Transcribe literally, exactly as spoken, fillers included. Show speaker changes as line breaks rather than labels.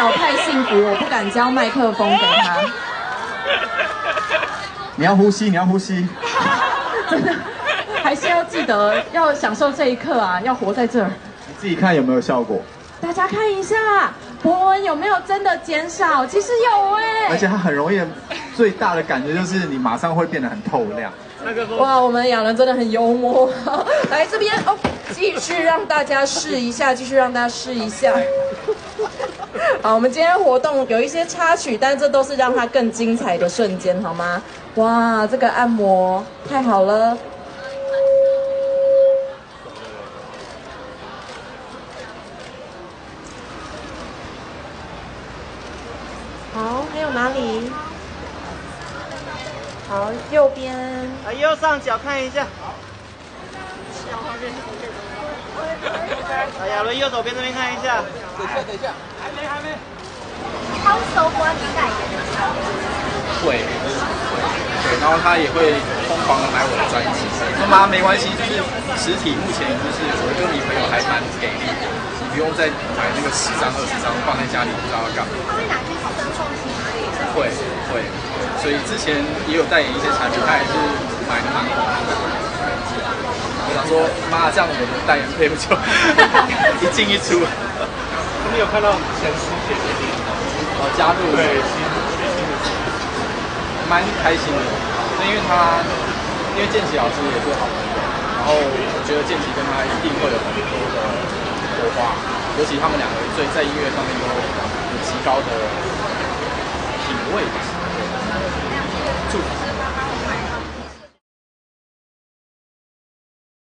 有太幸福，我不敢交麦克风给他。
你要呼吸，你要呼吸。
真的，还是要记得要享受这一刻啊，要活在这儿。
你自己看有没有效果？
大家看一下，博文有没有真的减少？其实有哎、欸。
而且它很容易，最大的感觉就是你马上会变得很透亮。
哇，我们亚伦真的很幽默。来这边哦，继续让大家试一下，继续让大家试一下。好，我们今天活动有一些插曲，但这都是让它更精彩的瞬间，好吗？哇，这个按摩太好了。好，还有哪里？好，右边。
啊，右上角看一下。啊，亚伦右手边这边看一下。等一下，等一下，还没，还没。
他会收刮你代言的吗？
会，对，然后他也会疯狂的买我的专辑。那妈没关系，就是实体目前就是我的歌迷朋友还蛮给力的，你不用再买那个十张二十张放在家里不知道要干嘛。
他会拿去赠送其他人。
会会，所以之前也有代言一些产品，他也是买的蛮好的。我想说，妈，这样我们的代言费不就一进一出？
你有看到陈思杰
哦，加入
对，
蛮开心的，因为他因为建奇老师也是好朋友，然后我觉得建奇跟他一定会有很多的火花，尤其他们两个所以在音乐上面都有极高的品味吧。祝福。